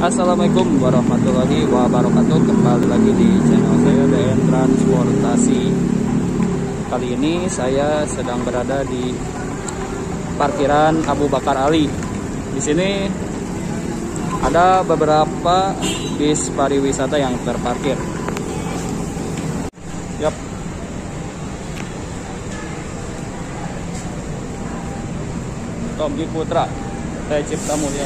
Assalamualaikum warahmatullahi wabarakatuh. Kembali lagi di channel saya DN Transportasi. Kali ini saya sedang berada di parkiran Abu Bakar Ali. Di sini ada beberapa bis pariwisata yang terparkir. Yap. Tommy Putra, saya Cipta Mulia.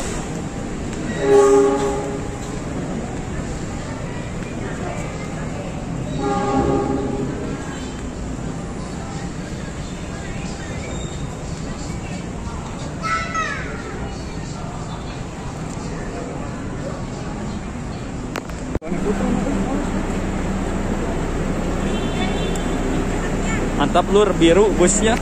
Mantap lur, biru busnya.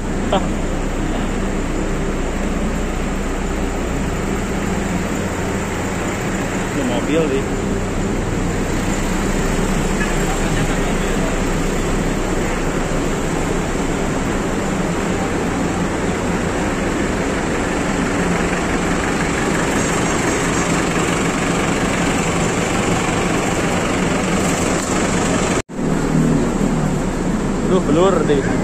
Ini mobil nih. Blur deh.